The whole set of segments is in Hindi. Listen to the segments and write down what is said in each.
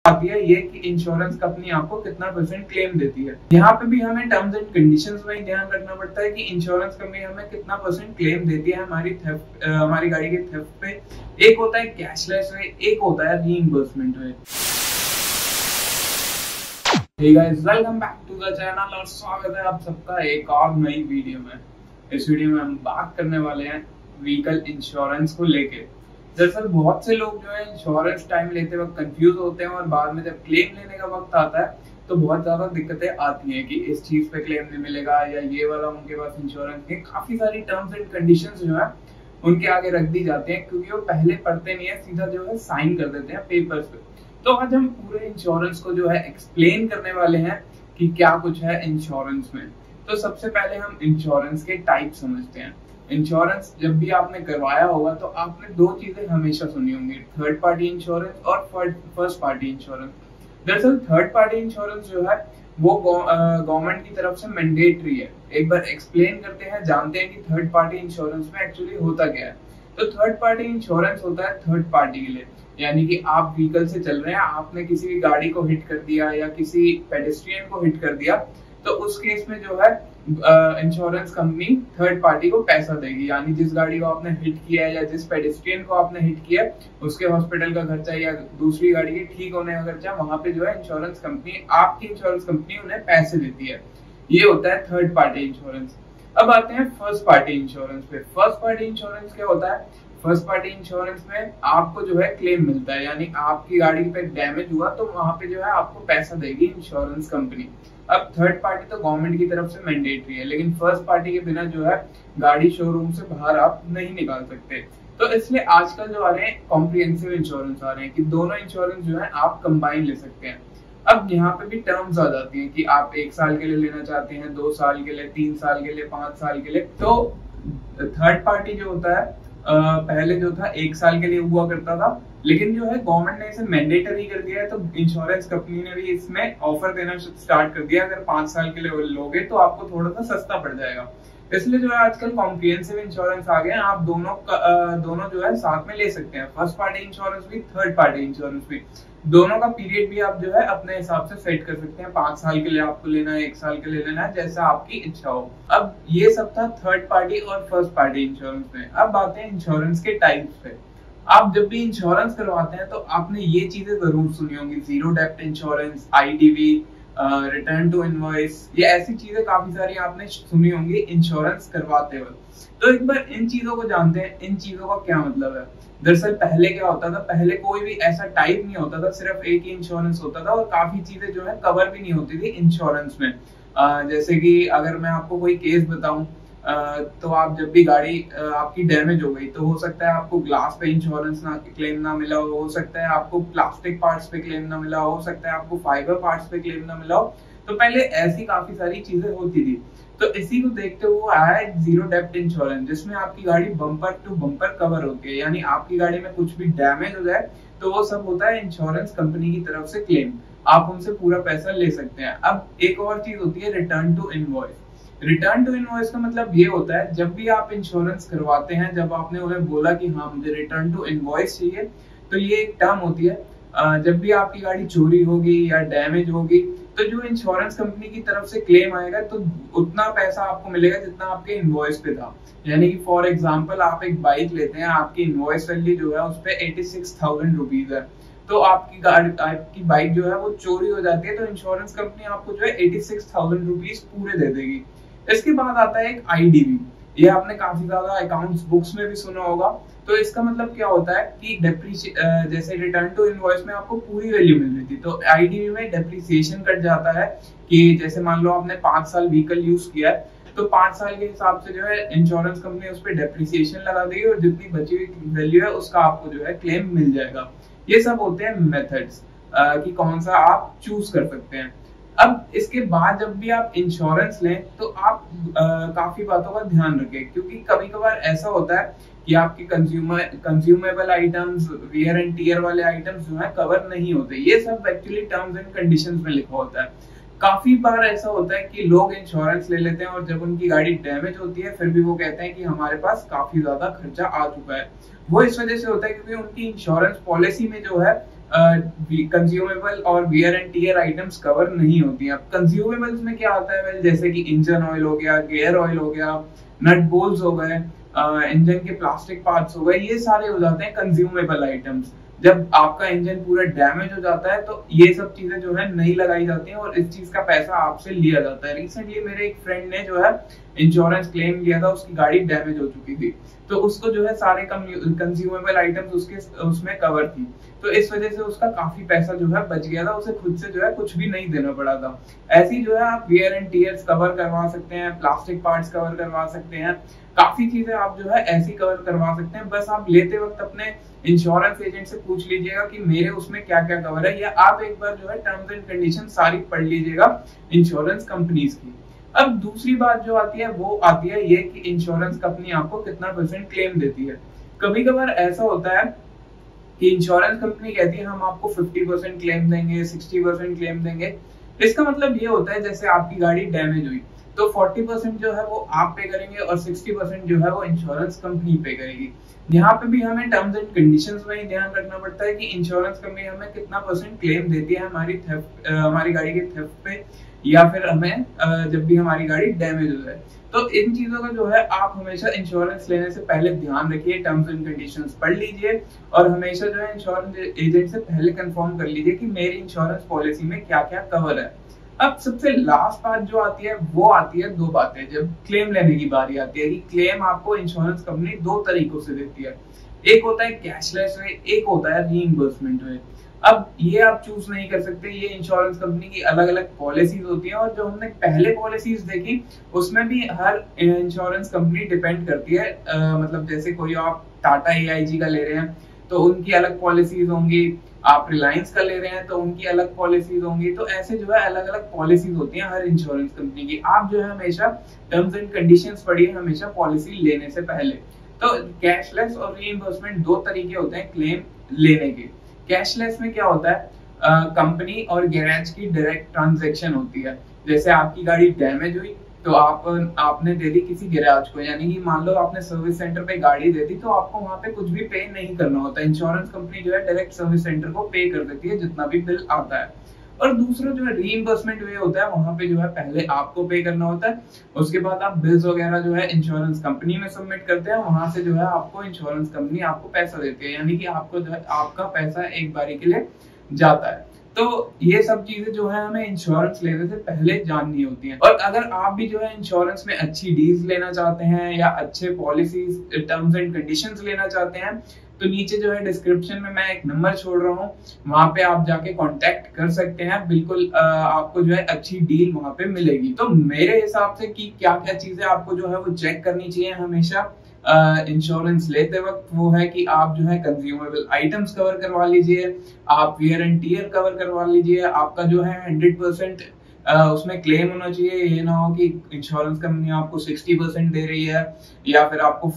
आती है ये कि इंश्योरेंस कंपनी आपको कितना परसेंट क्लेम देती है। यहाँ पे भी हमें टर्म्स एंड कंडीशंस में ध्यान रखना पड़ता है कि इंश्योरेंस कंपनी हमें कितना परसेंट क्लेम देती है हमारी गाड़ी के थेफ्ट पे। एक होता है कैशलेस वे, एक होता है reimbursement way. Hey guys, welcome back to the channel और स्वागत है आप सबका एक और नई वीडियो में। इस वीडियो में हम बात करने वाले हैं व्हीकल इंश्योरेंस को लेके। दरअसल बहुत से लोग जो है इंश्योरेंस टाइम लेते वक्त कंफ्यूज होते हैं और बाद में जब क्लेम लेने का वक्त आता है तो बहुत ज्यादा दिक्कतें आती हैं कि इस चीज पे क्लेम नहीं मिलेगा या ये वाला उनके पास इंश्योरेंस नहीं। काफी सारी टर्म्स एंड कंडीशंस जो है उनके आगे रख दी जाती हैं क्योंकि वो पहले पढ़ते नहीं है, सीधा जो है साइन कर देते हैं पेपर्स पे। तो आज हम पूरे इंश्योरेंस को जो है एक्सप्लेन करने वाले हैं कि क्या कुछ है इंश्योरेंस में। तो सबसे पहले हम इंश्योरेंस के टाइप समझते हैं। इंश्योरेंस जब भी आपने करवाया होगा तो आपने दो चीजें हमेशा सुनी होंगी, थर्ड पार्टी इंश्योरेंस और फर्स्ट पार्टी इंश्योरेंस। दरअसल थर्ड पार्टी इंश्योरेंस जो है वो गवर्नमेंट की तरफ से मैंडेटरी है। एक बार एक्सप्लेन करते हैं, जानते हैं कि थर्ड पार्टी इंश्योरेंस में एक्चुअली होता क्या है। तो थर्ड पार्टी इंश्योरेंस होता है थर्ड पार्टी के लिए, यानी कि आप व्हीकल से चल रहे हैं, आपने किसी भी गाड़ी को हिट कर दिया या किसी पेडेस्ट्रियन को हिट कर दिया तो उस केस में जो है इंश्योरेंस कंपनी थर्ड पार्टी को पैसा देगी। यानी जिस गाड़ी को आपने हिट किया है या जिस पेडेस्ट्रियन को आपने हिट किया है उसके हॉस्पिटल का खर्चा या दूसरी गाड़ी के ठीक होने का खर्चा वहां पे जो है इंश्योरेंस कंपनी, आपकी इंश्योरेंस कंपनी उन्हें पैसे देती है। ये होता है थर्ड पार्टी इंश्योरेंस। अब आते हैं फर्स्ट पार्टी इंश्योरेंस पे। फर्स्ट पार्टी इंश्योरेंस क्या होता है? फर्स्ट पार्टी इंश्योरेंस में आपको जो है क्लेम मिलता है, यानी आपकी गाड़ी पे डैमेज हुआ तो वहां पे जो है आपको पैसा देगी इंश्योरेंस कंपनी। अब थर्ड पार्टी तो गवर्नमेंट की तरफ से मैंडेटरी है, लेकिन फर्स्ट पार्टी के बिना जो है गाड़ी शोरूम से बाहर आप नहीं निकाल सकते। तो इसलिए आजकल जो आ रहे हैं कॉम्प्रिहेंसिव इंश्योरेंस आ रहे हैं कि दोनों इंश्योरेंस जो है आप कंबाइन ले सकते हैं। अब यहाँ पे भी टर्म्स आ जाती हैं कि आप 1 साल के लिए लेना चाहते हैं, 2 साल के लिए, 3 साल के लिए, 5 साल के लिए। तो थर्ड पार्टी जो होता है पहले जो था 1 साल के लिए हुआ करता था, लेकिन जो है गवर्नमेंट ने इसे मैंडेटरी कर दिया है तो इंश्योरेंस कंपनी ने भी इसमें ऑफर देना स्टार्ट कर दिया। अगर 5 साल के लिए लोगे तो आपको थोड़ा सा सस्ता पड़ जाएगा। इसलिए जो है आजकल कॉम्प्रिहेंसिव इंश्योरेंस आ गए हैं, आप दोनों जो है साथ में ले सकते हैं, फर्स्ट पार्टी इंश्योरेंस भी, थर्ड पार्टी इंश्योरेंस भी। दोनों का पीरियड भी आप जो है अपने हिसाब से सेट कर सकते हैं, 5 साल के लिए आपको लेना है, 1 साल के लिए लेना है, जैसा आपकी इच्छा हो। अब ये सब था थर्ड पार्टी और फर्स्ट पार्टी इंश्योरेंस में। अब आते हैं इंश्योरेंस के टाइप्स पे। आप जब भी इंश्योरेंस करवाते हैं तो आपने ये चीजें जरूर सुनी होंगी, zero dep insurance, IDV, return to invoice, ये ऐसी चीजें काफी सारी आपने सुनी होंगी इंश्योरेंस करवाते वक्त। तो एक बार इन चीजों को जानते हैं, इन चीजों का क्या मतलब है। दरअसल पहले क्या होता था, पहले कोई भी ऐसा टाइप नहीं होता था, सिर्फ एक ही इंश्योरेंस होता था और काफी चीजें जो है कवर भी नहीं होती थी इंश्योरेंस में। जैसे कि अगर मैं आपको कोई केस बताऊं, तो आप जब भी गाड़ी आपकी डैमेज हो गई तो हो सकता है आपको ग्लास पे इंश्योरेंस ना क्लेम ना मिला हो सकता है आपको प्लास्टिक पार्ट्स पे क्लेम ना मिला हो सकता है आपको फाइबर पार्ट्स पे क्लेम ना मिला हो। तो पहले ऐसी काफी सारी चीजें होती थी। तो इसी को देखते हुए आया है जीरो डेप्ट इंश्योरेंस, जिसमें आपकी गाड़ी बम्पर टू बम्पर कवर होती है, यानी आपकी गाड़ी में कुछ भी डैमेज हो जाए तो वो सब होता है इंश्योरेंस कंपनी की तरफ से क्लेम, आप उनसे पूरा पैसा ले सकते हैं। अब एक और चीज होती है return to invoice. Return to invoice का मतलब ये होता है जब भी आप इंश्योरेंस करवाते हैं, जब आपने उन्हें बोला कि हाँ मुझे रिटर्न टू इनवॉइस चाहिए, तो ये एक टर्म होती है। जब भी आपकी गाड़ी चोरी होगी या डैमेज होगी तो जो इंश्योरेंस कंपनी की तरफ से क्लेम आएगा तो उतना पैसा आपको मिलेगा जितना आपके इनवॉइस पे था। यानी कि फॉर एग्जांपल आप एक बाइक लेते हैं, आपकी इनवॉइस वैल्यू जो है उस पे 86,000 रुपीज है, तो आपकी बाइक जो है वो चोरी हो जाती है तो इंश्योरेंस कंपनी आपको जो है 86,000 रुपीज पूरे दे देगी। इसके बाद आता है एक IDV। ये आपने काफी ज्यादा अकाउंट्स बुक्स में भी सुना होगा। तो इसका मतलब क्या होता है कि जैसे रिटर्न टू इनवॉइस में आपको पूरी वैल्यू मिल रही थी, तो IDV में डेप्रिसिएशन कट जाता है कि जैसे मान लो आपने 5 साल व्हीकल यूज किया है तो 5 साल के हिसाब से जो है इंश्योरेंस कंपनी उस पर डेप्रिसिएशन लगा देगी और जितनी बची हुई वैल्यू है उसका आपको जो है क्लेम मिल जाएगा। ये सब होते हैं मेथड्स कि कौन सा आप चूज कर सकते हैं। अब इसके बाद जब भी आप इंश्योरेंस लें तो आप काफी बातों का ध्यान रखें, क्योंकि कभी कभार ऐसा होता है कि आपके consumable items, wear and tear वाले आइटम्स जो है कवर नहीं होते। ये सब एक्चुअली टर्म्स एंड कंडीशंस में लिखा होता है। काफी बार ऐसा होता है कि लोग इंश्योरेंस ले लेते हैं और जब उनकी गाड़ी डैमेज होती है फिर भी वो कहते हैं कि हमारे पास काफी ज्यादा खर्चा आ चुका है। वो इस वजह से होता है क्योंकि उनकी इंश्योरेंस पॉलिसी में जो है कंज्यूमेबल और wear and tear items cover नहीं होती हैं। अब कंज्यूमेबल्स में क्या आता है, वेल जैसे कि इंजन ऑयल हो गया, गियर ऑयल हो गया, नट बोल्ट हो गए, इंजन के प्लास्टिक पार्ट्स हो गए, ये सारे हो जाते हैं कंज्यूमेबल आइटम्स। जब आपका इंजन पूरा डैमेज हो जाता है तो ये सब चीजें जो है नहीं लगाई जाती हैं और इस चीज का पैसा आपसे लिया जाता है। रिसेंटली मेरे एक फ्रेंड ने जो है इंश्योरेंस क्लेम लिया था, उसकी गाड़ी डैमेज हो चुकी थी, तो उसको जो है सारे कंज्यूमेबल आइटम्स उसमें कवर थी, तो इस वजह से उसका काफी पैसा जो है बच गया था, उसे खुद से जो है कुछ भी नहीं देना पड़ा था। ऐसी जो है आप वियर एंड टीयर्स कवर करवा सकते हैं, प्लास्टिक पार्ट्स कवर करवा सकते हैं, काफी चीजें आप जो है ऐसी कवर करवा सकते हैं। बस आप लेते वक्त अपने इंश्योरेंस एजेंट से पूछ लीजिएगा कि मेरे उसमें क्या क्या कवर है, या आप एक बार जो है टर्म्स एंड कंडीशन सारी पढ़ लीजिएगा इंश्योरेंस कंपनीज की। अब दूसरी बात जो आती है वो आती है ये कि इंश्योरेंस कंपनी आपको कितना % क्लेम देती है। कभी कभार ऐसा होता है कि इंश्योरेंस कंपनी कहती है हम आपको 50% क्लेम देंगे, 60% क्लेम देंगे। इसका मतलब ये होता है जैसे आपकी गाड़ी डैमेज हुई तो 40% जो है वो आप पे करेंगे और 60% जो है वो इंश्योरेंस कंपनी पे करेगी। यहाँ पे भी हमें टर्म्स एंड कंडीशंस में ही ध्यान रखना पड़ता है कि इंश्योरेंस कंपनी हमें कितना % क्लेम देती है हमारी गाड़ी के थेफ्ट पे, या फिर हमें जब भी हमारी गाड़ी डैमेज हो जाए। तो इन चीजों का जो है आप हमेशा इंश्योरेंस लेने से पहले ध्यान रखिए, टर्म्स एंड कंडीशंस पढ़ लीजिए और हमेशा जो है इंश्योरेंस एजेंट से पहले कंफर्म कर लीजिए कि मेरी इंश्योरेंस पॉलिसी में क्या क्या कवर है। अब सबसे लास्ट बात जो आती है वो आती है दो बातें, जब क्लेम लेने की बारी आती है कि क्लेम आपको इंश्योरेंस कंपनी दो तरीकों से देती है, एक होता है कैशलेस वे, एक होता है रीइंबर्समेंट वे। अब ये आप चूज नहीं कर सकते, ये इंश्योरेंस कंपनी की अलग अलग पॉलिसीज होती हैं और जो हमने पहले पॉलिसीज देखी उसमें भी हर इंश्योरेंस कंपनी डिपेंड करती है। मतलब जैसे कोई आप टाटा AIG का ले रहे हैं तो उनकी अलग पॉलिसीज होंगी, आप रिलायंस का ले रहे हैं तो उनकी अलग पॉलिसीज होंगी, तो ऐसे जो है अलग अलग पॉलिसीज होती हैं हर इंश्योरेंस कंपनी की। आप जो है हमेशा टर्म्स एंड कंडीशंस पढ़िए हमेशा पॉलिसी लेने से पहले। तो कैशलेस और रीइंबर्समेंट दो तरीके होते हैं क्लेम लेने के। कैशलेस में क्या होता है, कंपनी और गैरेज की डायरेक्ट ट्रांजैक्शन होती है। जैसे आपकी गाड़ी डैमेज हुई तो आपने दे दी किसी गैराज को, यानी कि मान लो आपने सर्विस सेंटर पे गाड़ी दे दी तो आपको वहां पे कुछ भी पे नहीं करना होता, इंश्योरेंस कंपनी जो है डायरेक्ट सर्विस सेंटर को पे कर देती है जितना भी बिल आता है। और दूसरा जो है रीइंबर्समेंट वे होता है, वहां पे जो है पहले आपको पे करना होता है, उसके बाद आप बिल्स वगैरह जो है इंश्योरेंस कंपनी में सबमिट करते हैं, वहां से जो है आपको इंश्योरेंस कंपनी आपको पैसा देती है, यानी कि आपको जो है आपका पैसा एक बारी के लिए जाता है। तो ये सब चीजें जो है हमें इंश्योरेंस लेने से पहले जाननी होती हैं। और अगर आप भी जो है इंश्योरेंस में अच्छी डील्स लेना चाहते हैं या अच्छे पॉलिसीज टर्म्स एंड कंडीशंस लेना चाहते हैं तो नीचे जो है डिस्क्रिप्शन में मैं एक नंबर छोड़ रहा हूँ, वहां पे आप जाके कांटेक्ट कर सकते हैं। बिल्कुल आपको जो है अच्छी डील वहां पे मिलेगी। तो मेरे हिसाब से कि क्या क्या चीजें आपको जो है वो चेक करनी चाहिए हमेशा इंश्योरेंस लेते वक्त, वो है कि आप जो है कंज्यूमेबल आइटम्स कवर करवा लीजिए, आप वियर एंड टीयर कवर करवा लीजिए, आपका जो है 100% उसमें क्लेम होना चाहिए। ये ना हो कि इंश्योरेंस कंपनी आपको 60% दे रही है या फिर आपको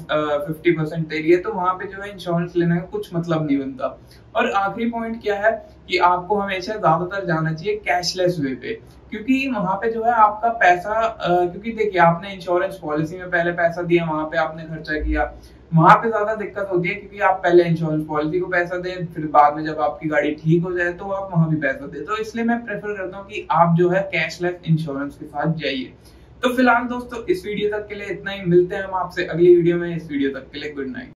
50% दे रही है, तो वहां पे जो है इंश्योरेंस लेने का कुछ मतलब नहीं बनता। और आखिरी पॉइंट क्या है कि आपको हमेशा ज्यादातर जाना चाहिए कैशलेस वे पे, क्योंकि वहां पे जो है आपका पैसा क्योंकि देखिए आपने इंश्योरेंस पॉलिसी में पहले पैसा दिया, वहां पे आपने खर्चा किया, वहां पे ज्यादा दिक्कत होती है क्योंकि आप पहले इंश्योरेंस पॉलिसी को पैसा दें, फिर बाद में जब आपकी गाड़ी ठीक हो जाए तो आप वहां भी पैसा दें। तो इसलिए मैं प्रेफर करता हूँ कि आप जो है कैशलेस इंश्योरेंस के साथ जाइए। तो फिलहाल दोस्तों इस वीडियो तक के लिए इतना ही, मिलते हैं हम आपसे अगली वीडियो में। इस वीडियो तक के लिए गुड नाइट।